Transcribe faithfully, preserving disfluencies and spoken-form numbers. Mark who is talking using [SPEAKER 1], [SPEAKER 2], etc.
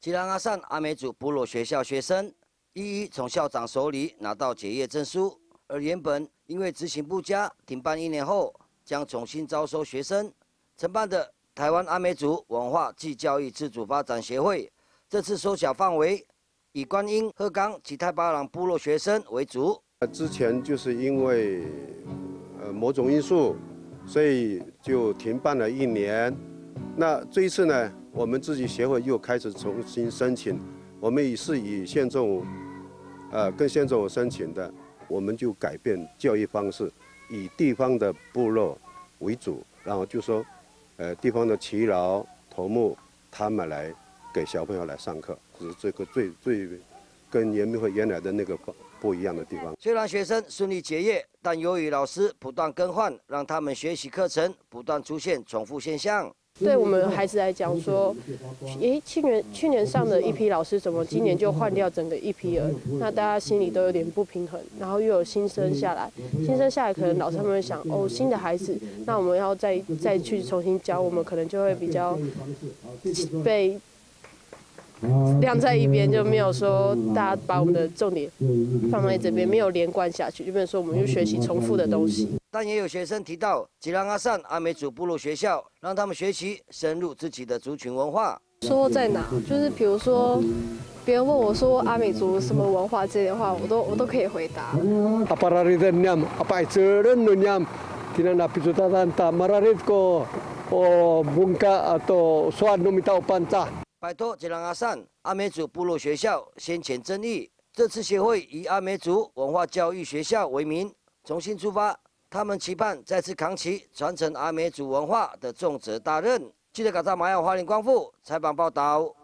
[SPEAKER 1] 吉兰阿善阿美族部落学校学生一一从校长手里拿到结业证书，而原本因为执行不佳停办一年后，将重新招收学生。承办的台湾阿美族文化暨教育自主发展协会，这次缩小范围，以观音、鹤冈及太巴塱部落学生为主。
[SPEAKER 2] 之前就是因为呃某种因素，所以就停办了一年。那这一次呢，我们自己协会又开始重新申请，我们也是以县政府，呃跟县政府申请的，我们就改变教育方式，以地方的部落为主，然后就说，呃地方的耆老头目他们来给小朋友来上课，这是这个最最跟原民会原来的那个不一样的地方。
[SPEAKER 1] 虽然学生顺利结业，但由于老师不断更换，让他们学习课程不断出现重复现象。
[SPEAKER 3] 对我们孩子来讲说，诶，去年去年上的一批老师，怎么今年就换掉整个一批了？那大家心里都有点不平衡，然后又有新生下来，新生下来可能老师他们会想，哦，新的孩子，那我们要再再去重新教，我们可能就会比较被晾在一边，就没有说大家把我们的重点放在这边，没有连贯下去，就变成说我们又学习重复的东西。
[SPEAKER 1] 但也有学生提到，吉兰阿善阿美族部落学校让他们学习深入自己的族群文化。
[SPEAKER 4] 说在哪，就是比如说，别人问我说阿美族什么文化这些话，我都我都可以回答。
[SPEAKER 5] apa raritannyam apa icerennyam tinanapitutatan mararit ko o bungka atau soan nomitau panca。
[SPEAKER 1] 摆脱吉兰阿善阿美族部落学校先前争议，这次协会以阿美族文化教育学校为名重新出发。他们期盼再次扛起传承阿美族文化的重责大任。记者赶在马耀花莲光复采访报道。